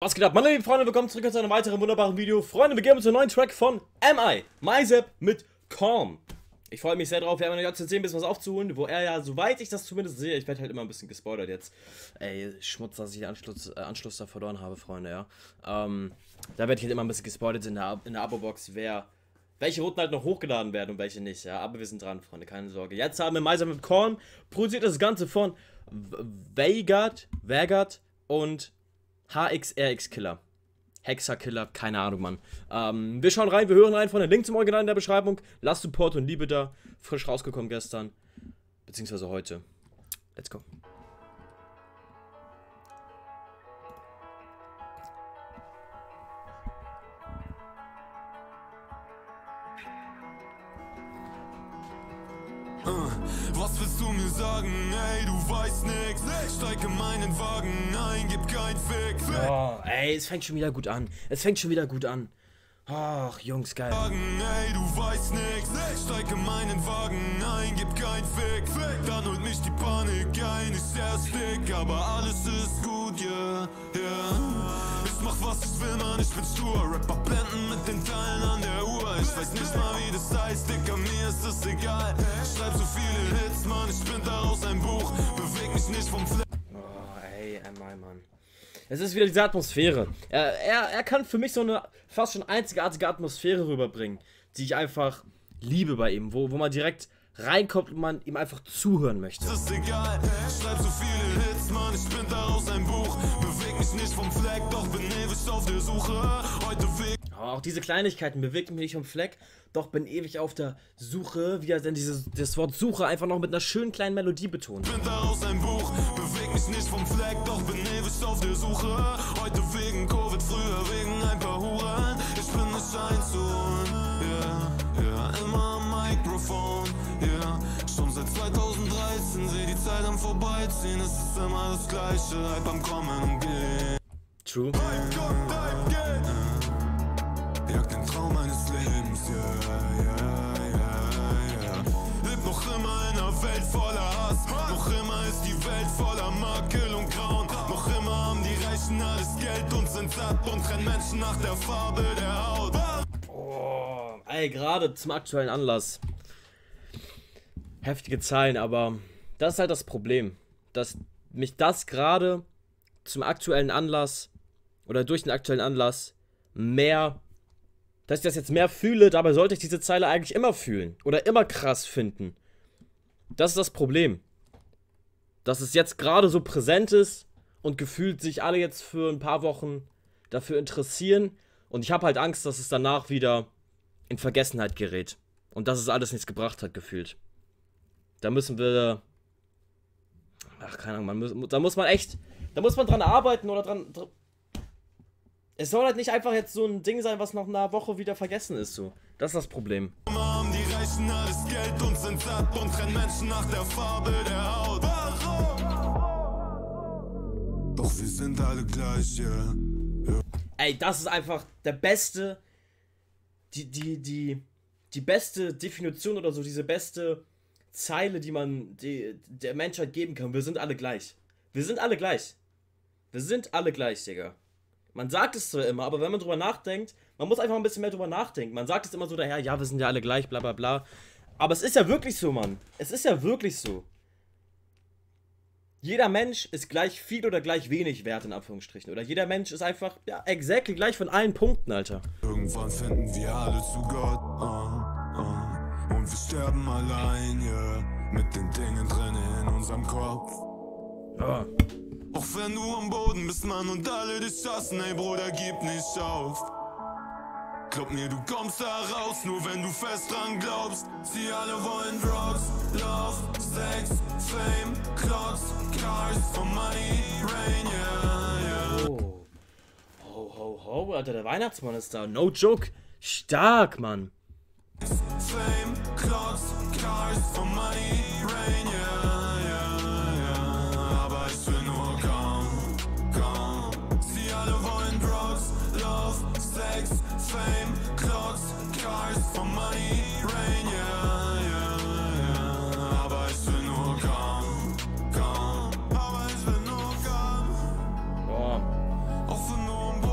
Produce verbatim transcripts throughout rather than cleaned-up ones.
Was geht ab, meine lieben Freunde, willkommen zurück zu einem weiteren wunderbaren Video. Freunde, wir gehen uns einen neuen Track von M I, MyZap mit Calm. Ich freue mich sehr drauf, wir haben ja zu sehen, ein bisschen was aufzuholen, wo er ja, soweit ich das zumindest sehe, ich werde halt immer ein bisschen gespoilert jetzt. Ey, Schmutz, dass ich den Anschluss, äh, Anschluss da verloren habe, Freunde, ja. Ähm, da werde ich halt immer ein bisschen gespoilert in der, in der Abo-Box, wer, welche Routen halt noch hochgeladen werden und welche nicht, ja. Aber wir sind dran, Freunde, keine Sorge. Jetzt haben wir MyZap mit Calm, produziert das Ganze von Vagard, Vagard und H X R X Killer. Hexer-Killer, keine Ahnung, Mann. Ähm, wir schauen rein, wir hören rein von den Link zum Original in der Beschreibung. Lasst Support und Liebe da. Frisch rausgekommen gestern. Beziehungsweise heute. Let's go. Was willst du mir sagen? Ey, du weißt nix. Steig in meinen Wagen ein, gib kein Fick. Oh, ey, es fängt schon wieder gut an. Es fängt schon wieder gut an. Ach, Jungs, geil. Ey, du weißt nix. Steig in meinen Wagen ein, gib kein Fick. Dann holt mich die Panik ein, ich sehr stick. Aber alles ist gut, ja, yeah, ja. Yeah. Ich mach was ich will, Mann, ich bin stur. Rapper blenden mit den Teilen an der Uhr. Ich weiß nicht mal, wie das heißt, Dicker, mir ist es egal. Ich schreib so viele Hits, Mann, ich bin daraus ein Buch. Beweg mich nicht vom Fleck. Oh, ey, M I, Mann. Es ist wieder diese Atmosphäre. Er, er, er kann für mich so eine fast schon einzigartige Atmosphäre rüberbringen, die ich einfach liebe bei ihm, wo, wo man direkt reinkommt und man ihm einfach zuhören möchte. Es ist egal, ich schreib so viele Hits, Mann, ich bin daraus ein Buch. Beweg mich nicht vom Fleck, doch bin ewig auf der Suche. Heute Weg. Auch diese Kleinigkeiten bewegt mich nicht vom Fleck, doch bin ewig auf der Suche, wie er denn dieses das Wort Suche einfach noch mit einer schönen kleinen Melodie betont. Ich bin daraus ein Buch, beweg mich nicht vom Fleck, doch bin ewig auf der Suche. Heute wegen Covid, früher wegen ein paar Huren. Ich bin nicht einzuholen, ja, yeah, ja, yeah. Immer am Mikrofon, ja, yeah. Schon seit zweitausenddreizehn, seh die Zeit am Vorbeiziehen. Es ist immer das Gleiche, halt beim Kommen und Gehen. True. Mein Gott, dein Geld. Jag den Traum meines Lebens, ja, ja, ja, ja. Leb noch immer in einer Welt voller Hass. Noch immer ist die Welt voller Makel und Grauen. Noch immer haben die Reichen alles Geld und sind satt und trennen Menschen nach der Farbe der Haut. Oh, ey, gerade zum aktuellen Anlass. Heftige Zahlen, aber das ist halt das Problem. Dass mich das gerade zum aktuellen Anlass oder durch den aktuellen Anlass mehr... dass ich das jetzt mehr fühle, dabei sollte ich diese Zeile eigentlich immer fühlen. Oder immer krass finden. Das ist das Problem. Dass es jetzt gerade so präsent ist und gefühlt sich alle jetzt für ein paar Wochen dafür interessieren. Und ich habe halt Angst, dass es danach wieder in Vergessenheit gerät. Und dass es alles nichts gebracht hat, gefühlt. Da müssen wir... Ach, keine Ahnung, man muss, da muss man echt... Da muss man dran arbeiten oder dran... dran Es soll halt nicht einfach jetzt so ein Ding sein, was nach einer Woche wieder vergessen ist, so. Das ist das Problem. Haben die Reichen alles Geld und sind satt und trennen Menschen nach der Farbe der Haut. Warum? Doch wir sind alle gleich, ja. Ja. Ey, das ist einfach der beste, die, die, die, die beste Definition oder so, diese beste Zeile, die man die, der Menschheit geben kann. Wir sind alle gleich. Wir sind alle gleich. Wir sind alle gleich, Digga. Man sagt es zwar immer, aber wenn man drüber nachdenkt, man muss einfach ein bisschen mehr drüber nachdenken. Man sagt es immer so daher, ja, wir sind ja alle gleich, bla bla bla. Aber es ist ja wirklich so, Mann. Es ist ja wirklich so. Jeder Mensch ist gleich viel oder gleich wenig wert, in Anführungsstrichen. Oder jeder Mensch ist einfach, ja, exactly gleich von allen Punkten, Alter. Irgendwann finden wir alle zu Gott, uh, uh, und wir sterben allein, ja, yeah, mit den Dingen drin in unserem Kopf. Ja. Auch wenn du am Boden bist, Mann, und alle dich hassen, ey Bruder, gib nicht auf. Glaub mir, du kommst da raus, nur wenn du fest dran glaubst. Sie alle wollen Drugs, Love, Sex, Fame, Clocks, Cars, for Money, Rain, yeah, yeah. Oh. Ho, ho, ho, Alter, der Weihnachtsmann ist da. No joke. Stark, Mann. Fame, Clocks, Cars, for Money, Rain, yeah, yeah, yeah. Aber ich will nur Calm, Calm. Sie alle wollen Drugs, Love, Sex, Fame, Clocks, Cars, for Money, Rain, yeah, yeah, yeah. Aber ich will nur Calm, Calm. Aber ich will nur Calm. Boah. Auch wenn nur ein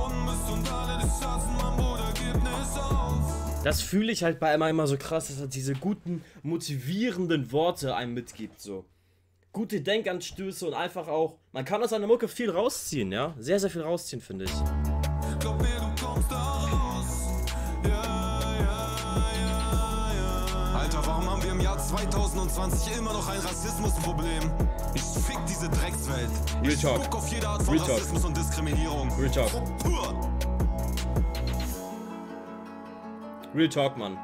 Das fühle ich halt bei Emma immer so krass, dass er diese guten, motivierenden Worte einem mitgibt, so. Gute Denkanstöße und einfach auch, man kann aus seiner Mucke viel rausziehen, ja? Sehr, sehr viel rausziehen, finde ich. Glaub mir, du kommst da raus. Ja, ja, ja, ja. Alter, warum haben wir im Jahr zweitausendzwanzig immer noch ein Rassismusproblem? Ich fick diese Dreckswelt. Real Ich Talk. guck auf jede Art von Real Talk. Rassismus und Diskriminierung. Real Talk. Puh. Real Talk, Mann.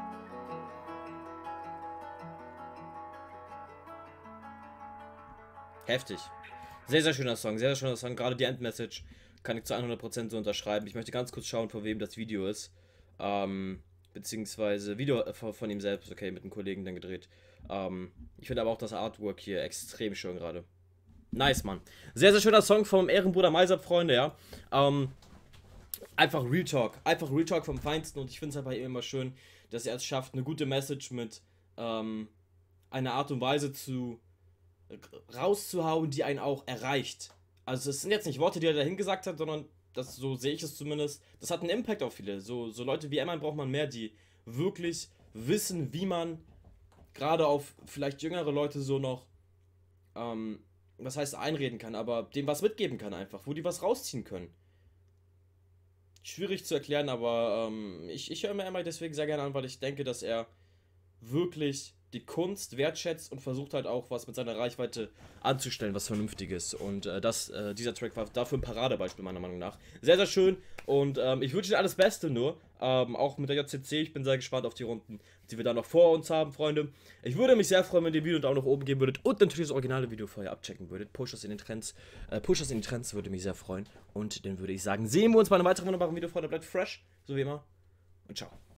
Heftig. Sehr, sehr schöner Song, sehr, sehr schöner Song. Gerade die Endmessage kann ich zu hundert Prozent so unterschreiben. Ich möchte ganz kurz schauen, von wem das Video ist. Ähm, beziehungsweise Video von, von ihm selbst, okay, mit einem Kollegen dann gedreht. Ähm, ich finde aber auch das Artwork hier extrem schön gerade. Nice, Mann. Sehr, sehr schöner Song vom Ehrenbruder Maisab, Freunde, ja. Ähm, einfach Real Talk. Einfach Real Talk vom Feinsten und ich finde es halt bei ihm immer schön, dass er es schafft, eine gute Message mit ähm, einer Art und Weise zu rauszuhauen, die einen auch erreicht. Also es sind jetzt nicht Worte, die er dahin gesagt hat, sondern das, so sehe ich es zumindest, das hat einen Impact auf viele. So, so Leute wie Emma braucht man mehr, die wirklich wissen, wie man gerade auf vielleicht jüngere Leute so noch, ähm, was heißt einreden kann, aber dem was mitgeben kann einfach, wo die was rausziehen können. Schwierig zu erklären, aber ähm, ich, ich höre mir Emma deswegen sehr gerne an, weil ich denke, dass er wirklich die Kunst wertschätzt und versucht halt auch was mit seiner Reichweite anzustellen, was Vernünftiges. Und äh, das, äh, dieser Track war dafür ein Paradebeispiel meiner Meinung nach. Sehr, sehr schön und ähm, ich wünsche dir alles Beste nur, ähm, auch mit der J C C. Ich bin sehr gespannt auf die Runden, die wir da noch vor uns haben, Freunde. Ich würde mich sehr freuen, wenn ihr dem Video einen Daumen nach oben geben würdet und natürlich das originale Video vorher abchecken würdet. Push das in den Trends, äh, push das in die Trends, würde mich sehr freuen. Und dann würde ich sagen, sehen wir uns bei einem weiteren wunderbaren Video, Freunde. Bleibt fresh, so wie immer. Und ciao.